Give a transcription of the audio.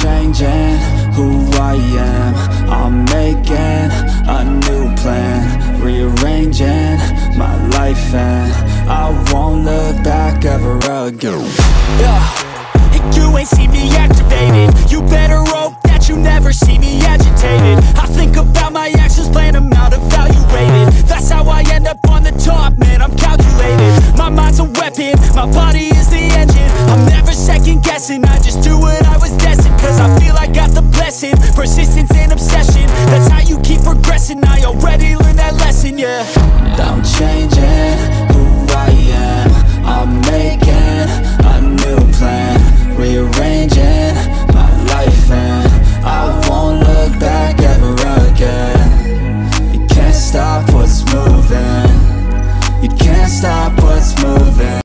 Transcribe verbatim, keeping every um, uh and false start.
changing who I am. I'm making a new plan, rearranging my life, and I won't look back ever again. Yeah. You ain't see me activated. You better hope that you never see me agitated. I think about my actions, plan them out, evaluated. That's how I end up on the top, man, I'm calculated. My mind's a weapon, my body is the engine. I'm never second guessing, I just do what I was destined. Cause I feel I got the blessing, persistence and obsession. That's how you keep progressing, I already learned that lesson, yeah. I'm changing